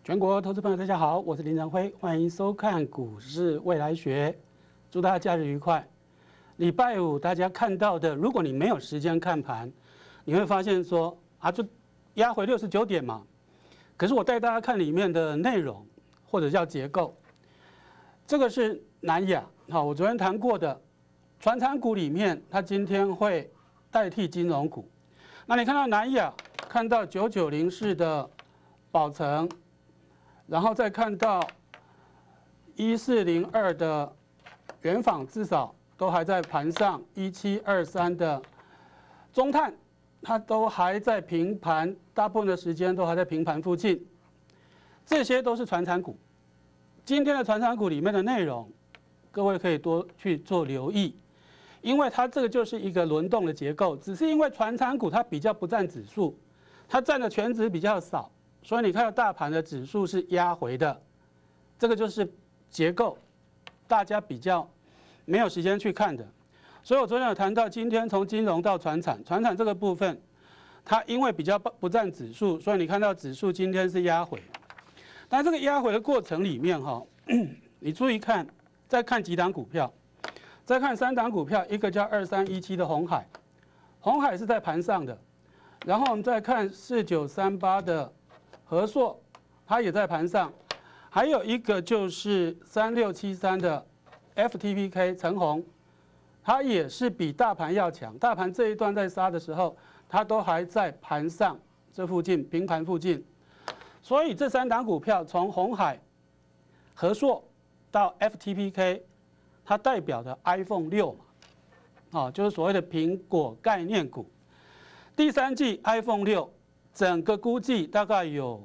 全国投资朋友，大家好，我是林仁辉，欢迎收看股市未来学，祝大家假日愉快。礼拜五大家看到的，如果你没有时间看盘，你会发现说就压回69点嘛。可是我带大家看里面的内容，或者叫结构。这个是南亚，好，我昨天谈过的，传产股里面，它今天会代替金融股。那你看到南亚，看到9904的宝成。然后再看到1402的元纺，至少都还在盘上；1723的中碳，它都还在平盘，大部分的时间都还在平盘附近。这些都是传产股。今天的传产股里面的内容，各位可以多去做留意，因为它这个就是一个轮动的结构，只是因为传产股它比较不占指数，它占的权值比较少。所以你看到大盘的指数是压回的，这个就是结构，大家比较没有时间去看的。所以我昨天有谈到，今天从金融到传产，传产这个部分，它因为比较不占指数，所以你看到指数今天是压回。但这个压回的过程里面你注意看，再看几档股票，再看3档股票，一个叫2317的鸿海，鸿海是在盘上的，然后我们再看4938的和硕，它也在盘上，还有一个就是3673的 FTPK 成鸿，它也是比大盘要强。大盘这一段在杀的时候，它都还在盘上这附近平盘附近。所以这3档股票从鸿海、和硕到 FTPK， 它代表的 iPhone 6嘛，就是所谓的苹果概念股。第3季 iPhone 6。整个估计大概有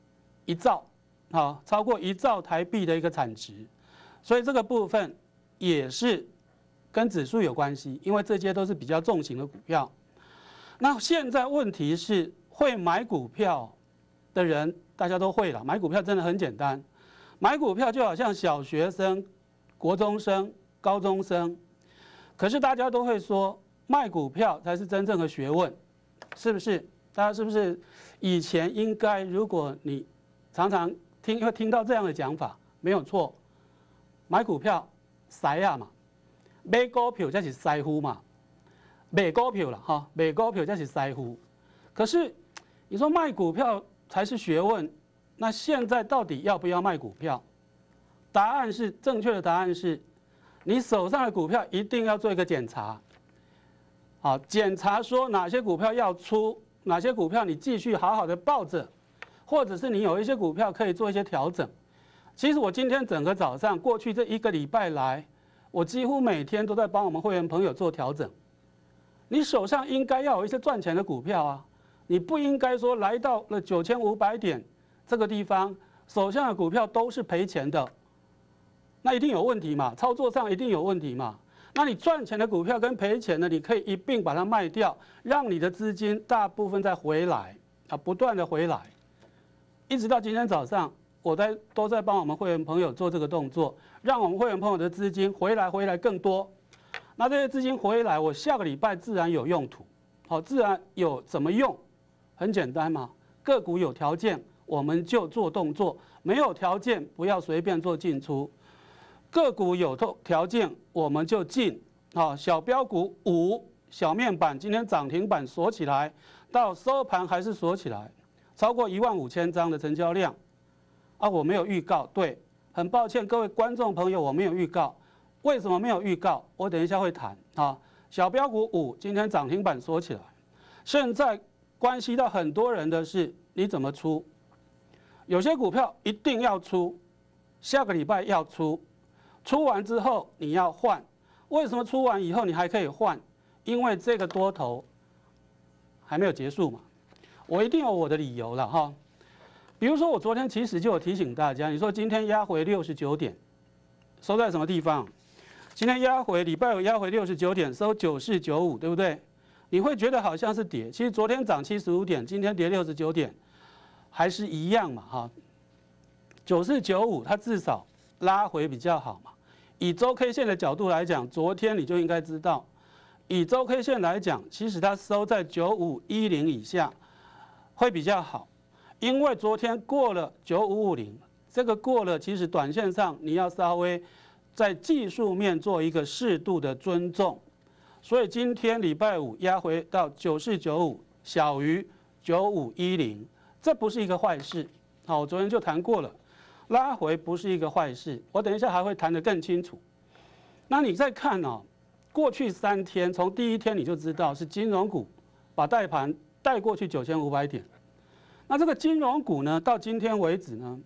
1兆，超过1兆台币的一个产值，所以这个部分也是跟指数有关系，因为这些都是比较重型的股票。那现在问题是，会买股票的人大家都会了，买股票真的很简单，买股票就好像小学生、国中生、高中生，可是大家都会说，卖股票才是真正的学问，是不是？大家是不是以前应该，如果你常常会听到这样的讲法，没有错，买股票筛嘛，买股票才是筛户嘛，买股票了买股票才是筛户。可是你说卖股票才是学问，那现在到底要不要卖股票？答案是正确的，答案是，你手上的股票一定要做一个检查，检查说哪些股票要出。哪些股票你继续好好的抱着，或者是你有一些股票可以做一些调整。其实我今天整个早上，过去这1个礼拜来，我几乎每天都在帮我们会员朋友做调整。你手上应该要有一些赚钱的股票啊，你不应该说来到了9500点这个地方，手上的股票都是赔钱的，那一定有问题嘛，操作上一定有问题嘛。那你赚钱的股票跟赔钱的，你可以一并把它卖掉，让你的资金大部分再回来不断的回来，一直到今天早上，我都在帮我们会员朋友做这个动作，让我们会员朋友的资金回来更多。那这些资金回来，我下个礼拜自然有用途，自然有怎么用，很简单嘛。个股有条件我们就做动作，没有条件不要随便做进出。个股有条件我们就进，小标股5，小面板今天涨停板锁起来，到收盘还是锁起来，超过15000张的成交量，我没有预告，对，很抱歉各位观众朋友，我没有预告，为什么没有预告？我等一下会谈小标股5今天涨停板锁起来，现在关系到很多人的是你怎么出，有些股票一定要出，下个礼拜要出。出完之后你要换，为什么出完以后你还可以换？因为这个多头还没有结束嘛，我一定有我的理由了比如说我昨天其实就有提醒大家，你说今天压回69点，收在什么地方？今天压回礼拜五压回69点，收9495，对不对？你会觉得好像是跌，其实昨天涨75点，今天跌69点，还是一样嘛9495它至少拉回比较好嘛。以周 K 线的角度来讲，昨天你就应该知道，以周 K 线来讲，其实它收在9510以下会比较好， 因为昨天过了9550，这个过了，其实短线上你要稍微在技术面做一个适度的尊重，所以今天礼拜五压回到9495，小于9510，这不是一个坏事。好，我昨天就谈过了，拉回不是一个坏事，我等一下还会谈得更清楚。那你再看哦，过去3天，从第一天你就知道是金融股把大盘带过去9500点。那这个金融股呢，到今天为止呢，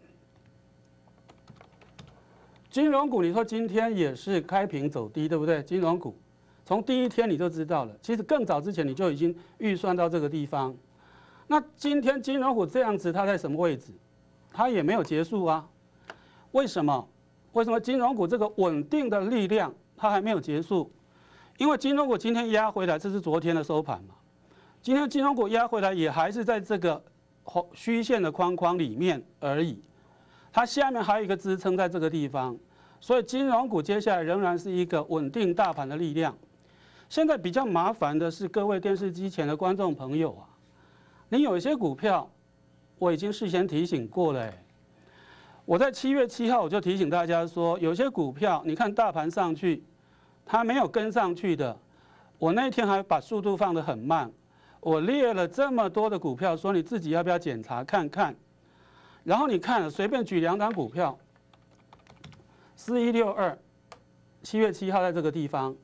金融股你说今天也是开平走低，对不对？金融股从第一天你就知道了，其实更早之前你就已经预算到这个地方。那今天金融股这样子，它在什么位置？它也没有结束啊。为什么？为什么金融股这个稳定的力量它还没有结束？因为金融股今天压回来，这是昨天的收盘嘛。今天金融股压回来也还是在这个虚线的框框里面而已，它下面还有一个支撑在这个地方，所以金融股接下来仍然是一个稳定大盘的力量。现在比较麻烦的是各位电视机前的观众朋友啊，你有一些股票我已经事先提醒过了，我在7月7号我就提醒大家说，有些股票你看大盘上去，它没有跟上去的，我那天还把速度放得很慢。我列了这么多的股票，说你自己要不要检查看看。然后你看，随便举2档股票，4162， 7月7号在这个地方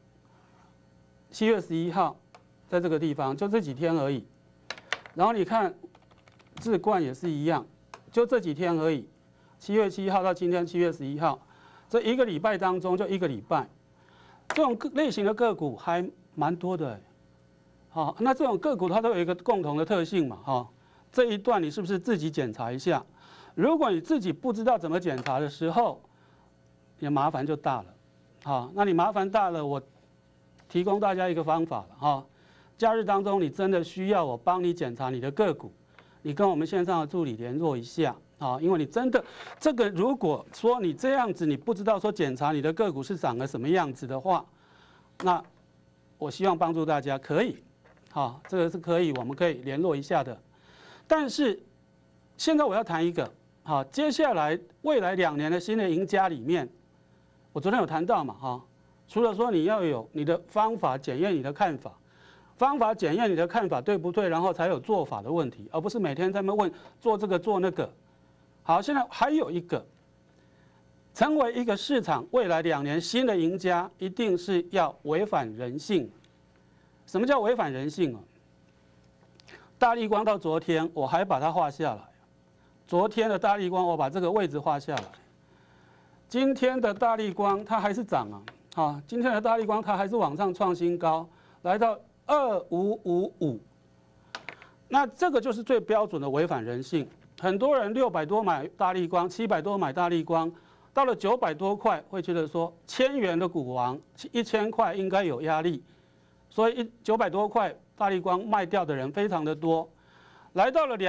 ，7月11号在这个地方，就这几天而已。然后你看，智冠也是一样，就这几天而已。7月7号到今天7月11号，这1个礼拜当中就1个礼拜，这种类型的个股还蛮多的。好，那这种个股它都有一个共同的特性嘛，哈，这一段你是不是自己检查一下？如果你自己不知道怎么检查的时候，你的麻烦就大了，好，那你麻烦大了，我提供大家一个方法了，哈，假日当中你真的需要我帮你检查你的个股，你跟我们线上的助理联络一下，啊，因为你真的这个如果说你这样子你不知道说检查你的个股是长个什么样子的话，那我希望帮助大家可以。好，这个是可以，我们可以联络一下的。但是现在我要谈一个，好，接下来未来2年的新的赢家里面，我昨天有谈到嘛，哈，除了说你要有你的方法检验你的看法，方法检验你的看法对不对，然后才有做法的问题，而不是每天在那问做这个做那个。好，现在还有一个，成为一个市场未来2年新的赢家，一定是要违反人性。什么叫违反人性啊？大立光到昨天我还把它画下来，昨天的大立光我把这个位置画下来，今天的大立光它还是涨啊，今天的大立光它还是往上创新高，来到2555，那这个就是最标准的违反人性。很多人600多买大立光，700多买大立光，到了900多块会觉得说1000元的股王1000块应该有压力。所以900多块大立光卖掉的人非常的多，来到了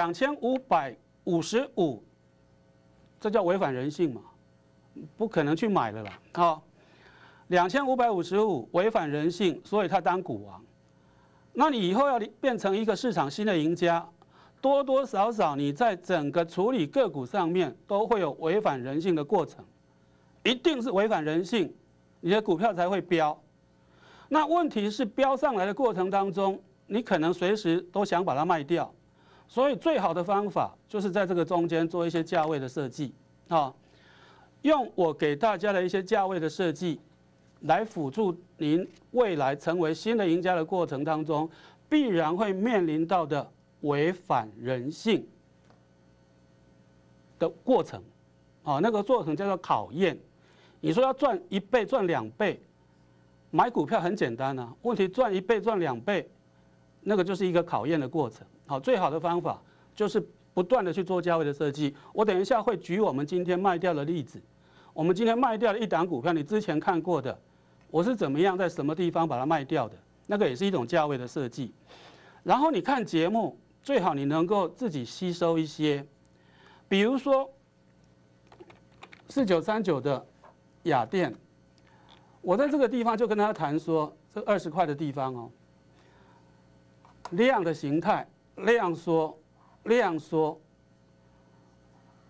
2555，这叫违反人性嘛？不可能去买了啦，好，2555违反人性，所以他当股王。那你以后要变成一个市场新的赢家，多多少少你在整个处理个股上面都会有违反人性的过程，一定是违反人性，你的股票才会飙。那问题是飙上来的过程当中，你可能随时都想把它卖掉，所以最好的方法就是在这个中间做一些价位的设计啊，用我给大家的一些价位的设计，来辅助您未来成为新的赢家的过程当中，必然会面临到的违反人性的过程啊，那个过程叫做考验。你说要赚1倍、赚2倍。买股票很简单啊，问题赚1倍、赚2倍，那个就是一个考验的过程。好，最好的方法就是不断的去做价位的设计。我等一下会举我们今天卖掉的例子。我们今天卖掉的1档股票，你之前看过的，我是怎么样在什么地方把它卖掉的，那个也是一种价位的设计。然后你看节目，最好你能够自己吸收一些，比如说4939的雅电。我在这个地方就跟他谈说，这20块的地方哦，量的形态，量缩，量缩，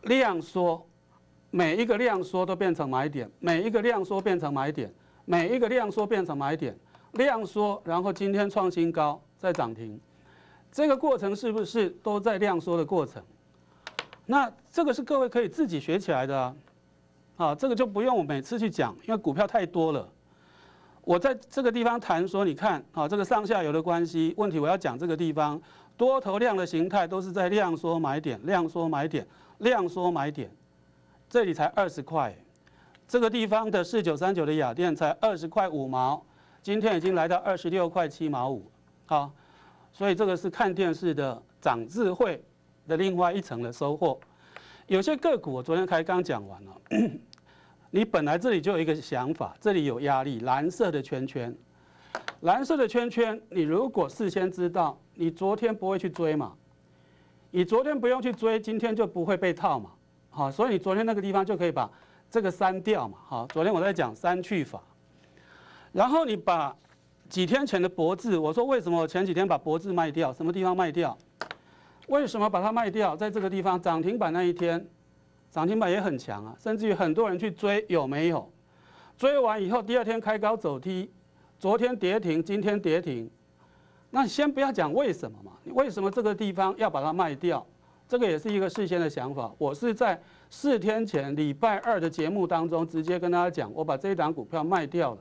量缩，每一个量缩都变成买点，每一个量缩变成买点，每一个量缩变成买点，量缩，然后今天创新高，再涨停，这个过程是不是都在量缩的过程？那这个是各位可以自己学起来的啊，啊，这个就不用我每次去讲，因为股票太多了。我在这个地方谈说，你看啊，这个上下游的关系问题，我要讲这个地方多头量的形态都是在量缩买点、量缩买点、量缩买点，这里才20块，这个地方的4939的亚电才20块5毛，今天已经来到26块7毛5，好，所以这个是看电视的长智慧的另外一层的收获。有些个股我昨天才刚讲完了。你本来这里就有一个想法，这里有压力，蓝色的圈圈，蓝色的圈圈，你如果事先知道，你昨天不会去追嘛，你昨天不用去追，今天就不会被套嘛，好，所以你昨天那个地方就可以把这个删掉嘛，好，昨天我在讲删去法，然后你把几天前的博智，我说为什么我前几天把博智卖掉，什么地方卖掉？为什么把它卖掉？在这个地方涨停板那一天。涨停板也很强啊，甚至于很多人去追，有没有？追完以后，第二天开高走低，昨天跌停，今天跌停。那先不要讲为什么嘛，你为什么这个地方要把它卖掉？这个也是一个事先的想法。我是在4天前礼拜2的节目当中直接跟大家讲，我把这一档股票卖掉了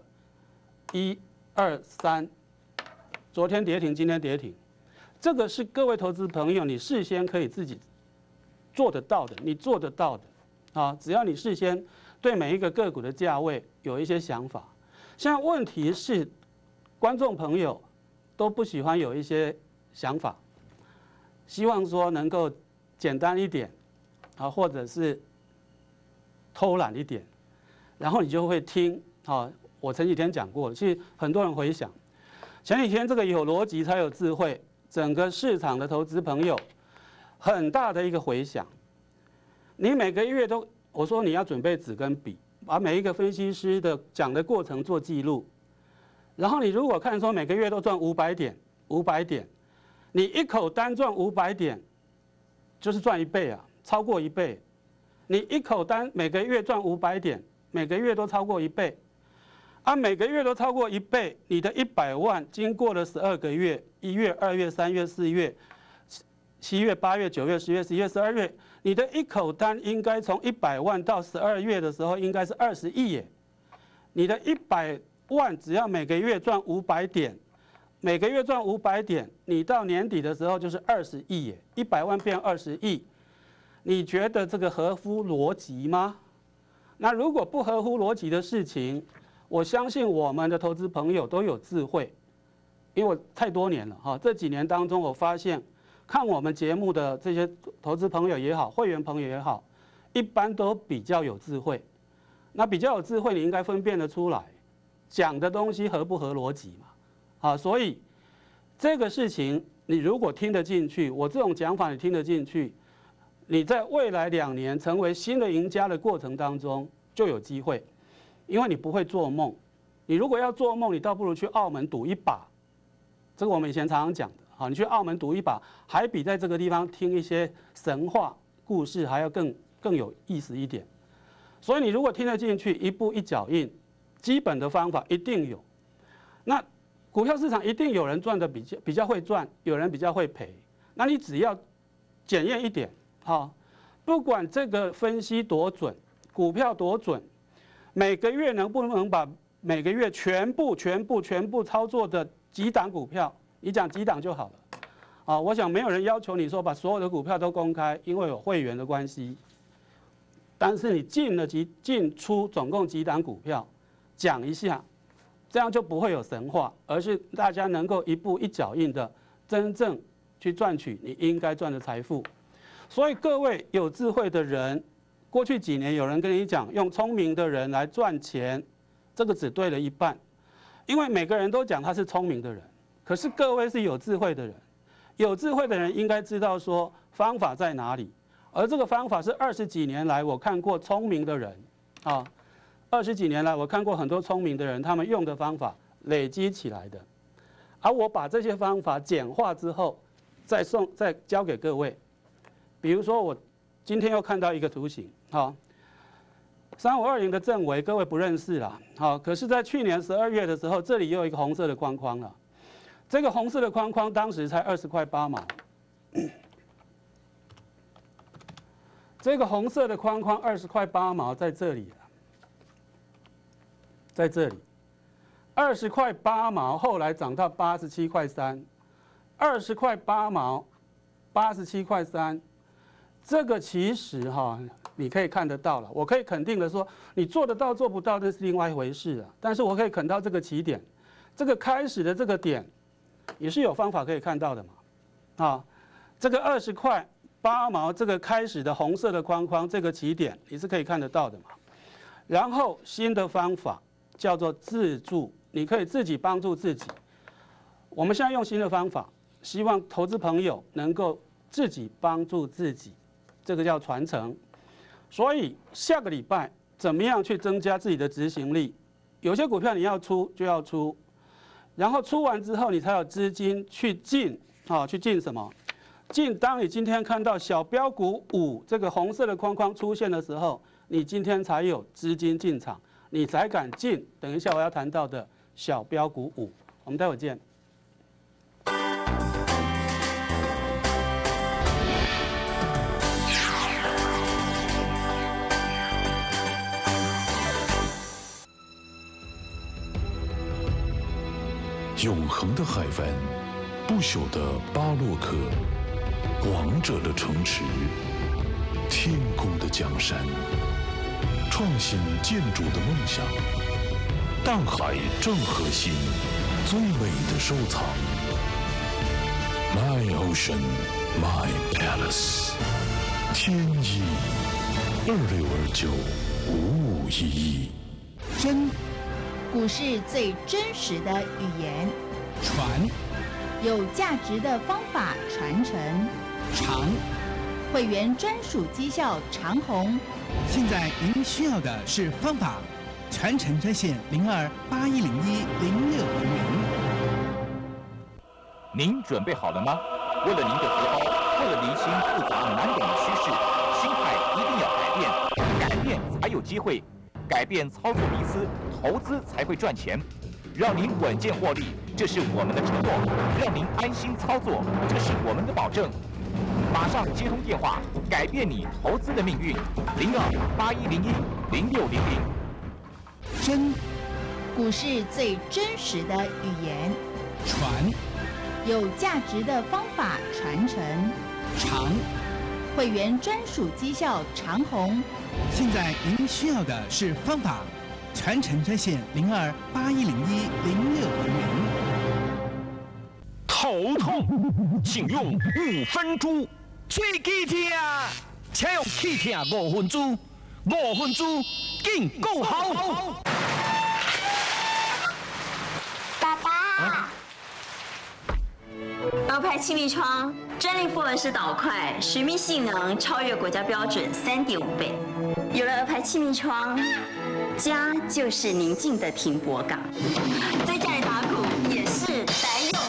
，1、2、3，昨天跌停，今天跌停。这个是各位投资朋友，你事先可以自己做得到的，你做得到的啊！只要你事先对每一个个股的价位有一些想法。现在问题是，观众朋友都不喜欢有一些想法，希望说能够简单一点啊，或者是偷懒一点，然后你就会听啊。我前几天讲过，其实很多人回想，前几天这个有逻辑才有智慧，整个市场的投资朋友。很大的一个回响，你每个月都我说你要准备纸跟笔，把每一个分析师的讲的过程做记录，然后你如果看说每个月都赚500点，500点，你一口单赚500点，就是赚1倍啊，超过1倍。你一口单每个月赚500点，每个月都超过1倍，啊，每个月都超过1倍，你的100万经过了12个月，1月、2月、3月、4月。7月、8月、9月、10月、11月、12月，你的一口单应该从100万到12月的时候应该是20亿耶。你的100万只要每个月赚500点，每个月赚500点，你到年底的时候就是20亿耶，100万变20亿，你觉得这个合乎逻辑吗？那如果不合乎逻辑的事情，我相信我们的投资朋友都有智慧，因为我太多年了哈，这几年当中我发现。看我们节目的这些投资朋友也好，会员朋友也好，一般都比较有智慧。那比较有智慧，你应该分辨得出来，讲的东西合不合逻辑嘛？啊，所以这个事情你如果听得进去，我这种讲法你听得进去，你在未来2年成为新的赢家的过程当中就有机会，因为你不会做梦。你如果要做梦，你倒不如去澳门赌一把。这个我们以前常常讲的。好，你去澳门赌一把，还比在这个地方听一些神话故事还要更有意思一点。所以你如果听得进去，一步一脚印，基本的方法一定有。那股票市场一定有人赚的比较会赚，有人比较会赔。那你只要检验一点，好，不管这个分析多准，股票多准，每个月能不能把每个月全部操作的几档股票。你讲几档就好了，啊，我想没有人要求你说把所有的股票都公开，因为有会员的关系。但是你进出总共几档股票，讲一下，这样就不会有神话，而是大家能够一步一脚印的真正去赚取你应该赚的财富。所以各位有智慧的人，过去几年有人跟你讲，用聪明的人来赚钱，这个只对了一半，因为每个人都讲他是聪明的人。可是各位是有智慧的人，有智慧的人应该知道说方法在哪里，而这个方法是20几年来我看过聪明的人啊，20几年来我看过很多聪明的人，他们用的方法累积起来的，而我把这些方法简化之后，再交给各位。比如说我今天又看到一个图形，好，3520的正微各位不认识啦，好，可是，在去年12月的时候，这里又有一个红色的框框了，这个红色的框框当时才20块8毛，这个红色的框框20块8毛在这里了，在这里，20块8毛，后来涨到87块3，20块8毛，87块3，这个其实你可以看得到了，我可以肯定的说，你做得到做不到这是另外一回事了。但是我可以肯到这个起点，这个开始的这个点，也是有方法可以看到的嘛，这个20块8毛这个开始的红色的框框，这个起点你是可以看得到的嘛。然后新的方法叫做自助，你可以自己帮助自己。我们现在用新的方法，希望投资朋友能够自己帮助自己，这个叫传承。所以下个礼拜怎么样去增加自己的执行力？有些股票你要出就要出，然后出完之后你才有资金去进，去进什么？进，当你今天看到小标股5这个红色的框框出现的时候，你今天才有资金进场，你才敢进。等一下我要谈到的小标股5，我们待会见。 永恒的海湾，不朽的巴洛克，王者的城池，天空的江山，创新建筑的梦想，大海正核心，最美的收藏。My Ocean, My Palace， 天一26295511。 真，股市最真实的语言。 传， 有价值的方法传承。 长， 会员专属绩效长红。 现在您需要的是方法。传承专线0281010600。 您准备好了吗？为了您的荷包，为了您心复杂难懂的趋势，心态一定要改变，改变才有机会，改变操作迷思，投资才会赚钱。让您稳健获利，这是我们的承诺；让您安心操作，这是我们的保证。马上接通电话，改变你投资的命运。0281010600。 真， 股市最真实的语言。 传， 有价值的方法传承。 长， 会员专属绩效长红。 现在您需要的是方法。传承专线0281010600。 头痛，请用5分猪。嘴齿痛，请用气痛5分猪。5分猪更够好。 爸爸，鹅牌气密窗专利复合式导块，水密性能超越国家标准3.5倍。有了鹅牌气密窗，家就是宁静的停泊港，在家里打鼓也是宅用。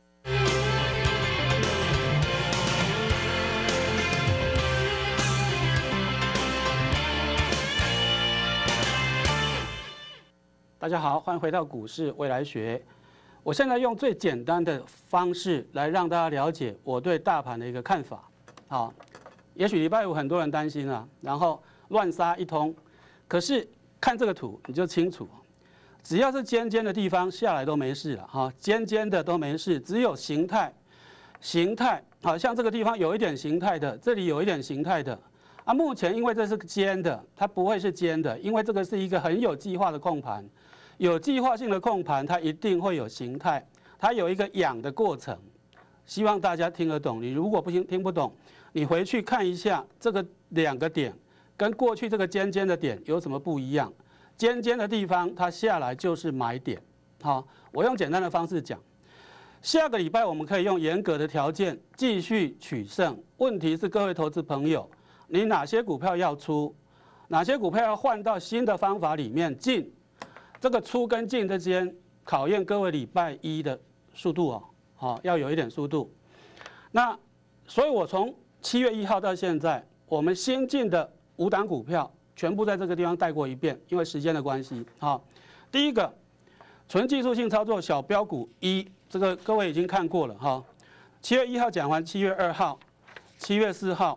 大家好，欢迎回到股市未来学。我现在用最简单的方式来让大家了解我对大盘的一个看法。好，也许礼拜5很多人担心啊，然后乱杀一通，可是看这个图你就清楚，只要是尖尖的地方下来都没事了哈，尖尖的都没事，只有形态，好像这个地方有一点形态的，这里有一点形态的啊。目前因为这是尖的，它不会是尖的，因为这个是一个很有计划的控盘。有计划性的控盘，它一定会有形态，它有一个养的过程。希望大家听得懂。你如果不听不懂，你回去看一下这个2个点跟过去这个尖尖的点有什么不一样。尖尖的地方它下来就是买点。好，我用简单的方式讲。下个礼拜我们可以用严格的条件继续取胜。问题是各位投资朋友，你哪些股票要出，哪些股票要换到新的方法里面进？这个出跟进之间考验各位礼拜1的速度哦，好，要有一点速度。那所以我从7月1号到现在， 我们新进的5档股票全部在这个地方带过一遍，因为时间的关系。好，第一个纯技术性操作小标股1，这个各位已经看过了哈。7月1号讲完，7月2号、7月4号，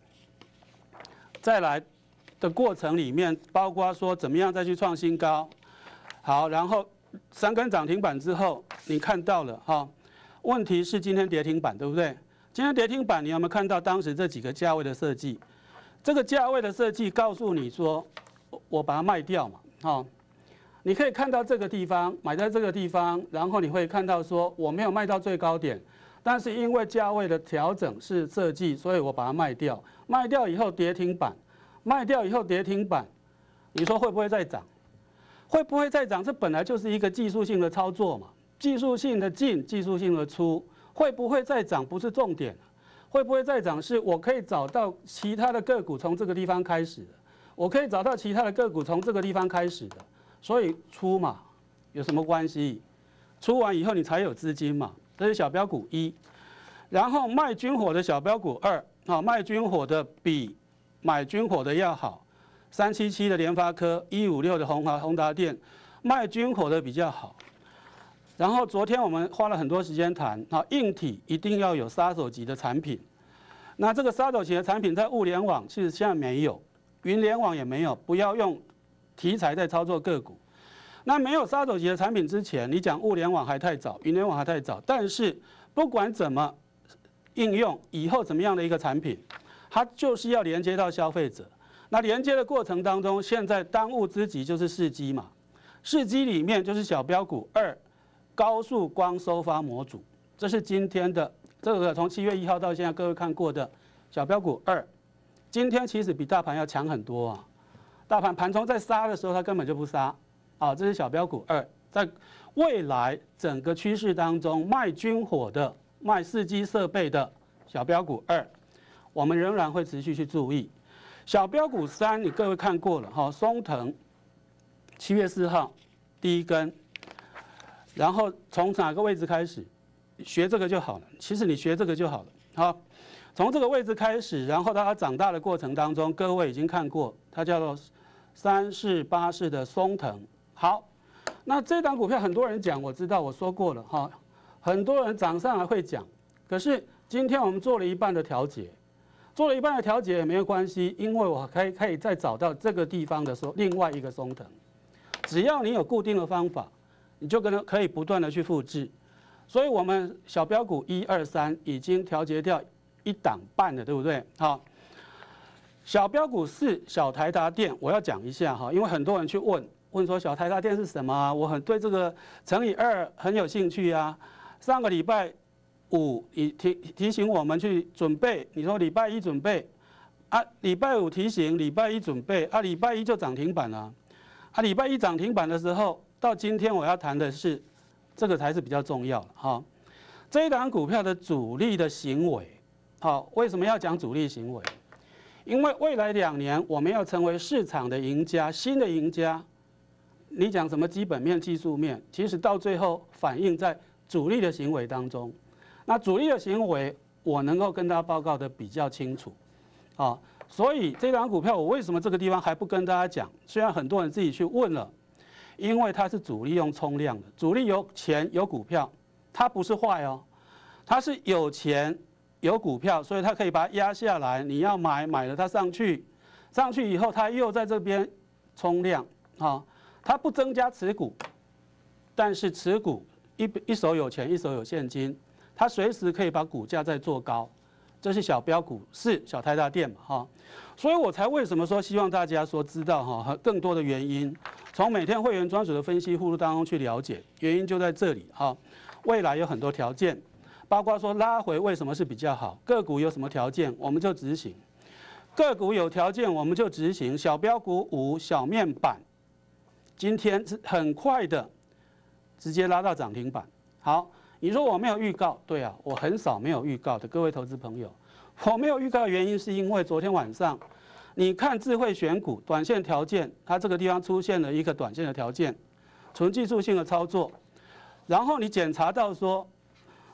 再来的过程里面，包括说怎么样再去创新高。好，然后3根涨停板之后，你看到了哈。问题是今天跌停板，对不对？今天跌停板，你有没有看到当时这几个价位的设计？这个价位的设计告诉你说，我把它卖掉嘛，哈。你可以看到这个地方买在这个地方，然后你会看到说我没有卖到最高点，但是因为价位的调整是设计，所以我把它卖掉。卖掉以后跌停板，卖掉以后跌停板，你说会不会再涨？会不会再涨？这本来就是一个技术性的操作嘛，技术性的进，技术性的出，会不会再涨不是重点，会不会再涨是我可以找到其他的个股从这个地方开始的，我可以找到其他的个股从这个地方开始的，所以出嘛有什么关系？出完以后你才有资金嘛，这是小标股1，然后卖军火的小标股2，啊，卖军火的比买军火的要好。377的联发科，156的宏达电，卖军火的比较好。然后昨天我们花了很多时间谈，啊，硬体一定要有杀手级的产品。那这个杀手级的产品在物联网其实现在没有，云联网也没有，不要用题材在操作个股。那没有杀手级的产品之前，你讲物联网还太早，云联网还太早。但是不管怎么应用，以后怎么样的一个产品，它就是要连接到消费者。那连接的过程当中，现在当务之急就是视基嘛，视基里面就是小标股2，高速光收发模组，这是今天的这个从7月1号到现在各位看过的小标股2，今天其实比大盘要强很多啊，大盘盘中在杀的时候它根本就不杀，啊，这是小标股2，在未来整个趋势当中，卖军火的、卖视基设备的小标股2，我们仍然会持续去注意。小标股3，你各位看过了哈，松腾7月4号第1根，然后从哪个位置开始学这个就好了。其实你学这个就好了，好，从这个位置开始，然后到它长大的过程当中，各位已经看过，它叫做3484的松腾。好，那这档股票很多人讲，我知道我说过了哈，很多人涨上来会讲，可是今天我们做了一半的调节。做了一半的调节也没有关系，因为我可以再找到这个地方的时候另外一个松腾，只要你有固定的方法，你就可以不断的去复制。所以我们小标股1、2、3已经调节掉1档半了，对不对？好，小标股4小台达电，我要讲一下哈，因为很多人去问说小台达电是什么啊？我很对这个乘以2很有兴趣啊。上个礼拜5，你提醒我们去准备，你说礼拜1准备，啊，礼拜5提醒，礼拜1准备，啊，礼拜1就涨停板了，啊，礼拜1涨停板的时候，到今天我要谈的是，这个才是比较重要的哈。这一档股票的主力的行为，好，为什么要讲主力行为？因为未来2年我们要成为市场的赢家，新的赢家。你讲什么基本面、技术面，其实到最后反映在主力的行为当中。那主力的行为，我能够跟大家报告的比较清楚，啊，所以这档股票我为什么这个地方还不跟大家讲？虽然很多人自己去问了，因为它是主力用冲量的，主力有钱有股票，它不是坏哦，它是有钱有股票，所以它可以把它压下来，你要买了它上去，上去以后它又在这边冲量，啊，它不增加持股，但是持股一手有钱一手有现金。它随时可以把股价再做高，这是小标股4小台达电嘛哈，所以我才为什么说希望大家说知道哈更多的原因，从每天会员专属的分析附录当中去了解，原因就在这里哈。未来有很多条件，包括说拉回为什么是比较好，个股有什么条件我们就执行，个股有条件我们就执行。小标股5小面板，今天是很快的直接拉到涨停板，好。你说我没有预告，对啊，我很少没有预告的，各位投资朋友，我没有预告的原因是因为昨天晚上，你看智慧选股短线条件，它这个地方出现了一个短线的条件，纯技术性的操作，然后你检查到说，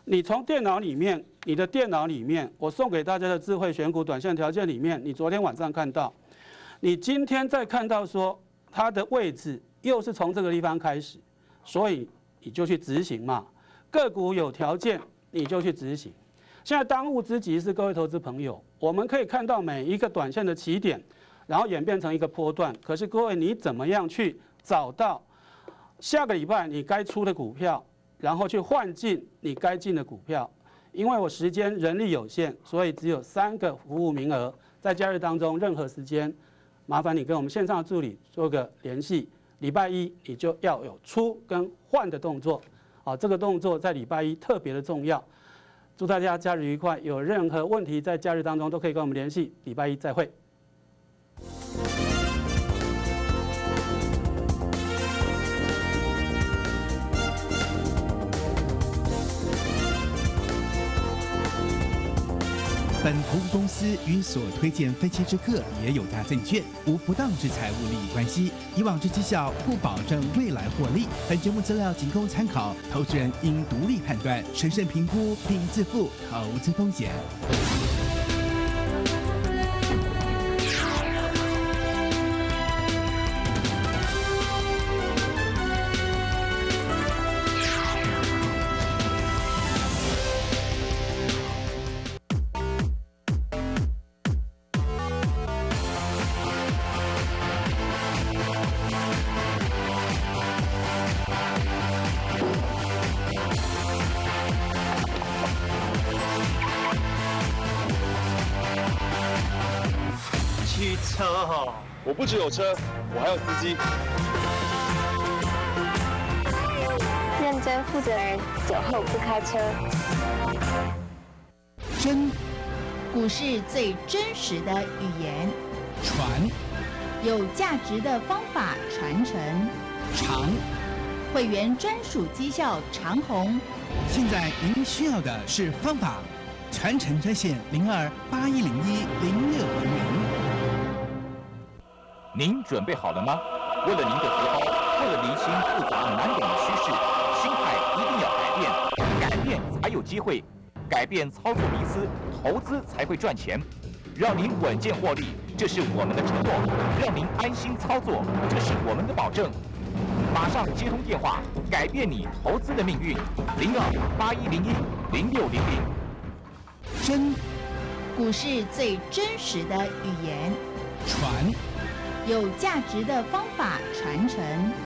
你从电脑里面，你的电脑里面，我送给大家的智慧选股短线条件里面，你昨天晚上看到，你今天再看到说它的位置又是从这个地方开始，所以你就去执行嘛。个股有条件，你就去执行。现在当务之急是各位投资朋友，我们可以看到每一个短线的起点，然后演变成一个波段。可是各位，你怎么样去找到下个礼拜你该出的股票，然后去换进你该进的股票？因为我时间人力有限，所以只有3个服务名额，在假日当中任何时间，麻烦你跟我们线上的助理做个联系。礼拜一你就要有出跟换的动作，啊，这个动作在礼拜一特别的重要。祝大家假日愉快！有任何问题在假日当中都可以跟我们联系。礼拜一再会。 本投资公司与所推荐分期之客也有大证券，无不当之财务利益关系。以往之绩效不保证未来获利。本节目资料仅供参考，投资人应独立判断、审慎评估并自负投资风险。 汽车哦，我不只有车，我还有司机。 认真负责人，酒后不开车。 真， 股市最真实的语言， 传， 有价值的方法传承， 长。 会员专属绩效长红。 现在您需要的是方法，传承专线0281010600。 您准备好了吗？为了您的荷包，为了厘清复杂难懂的趋势，心态一定要改变，改变才有机会，改变操作迷思，投资才会赚钱。让您稳健获利，这是我们的承诺；让您安心操作，这是我们的保证。马上接通电话，改变你投资的命运。0281010600。 真， 股市最真实的语言， 传， 有价值的方法传承。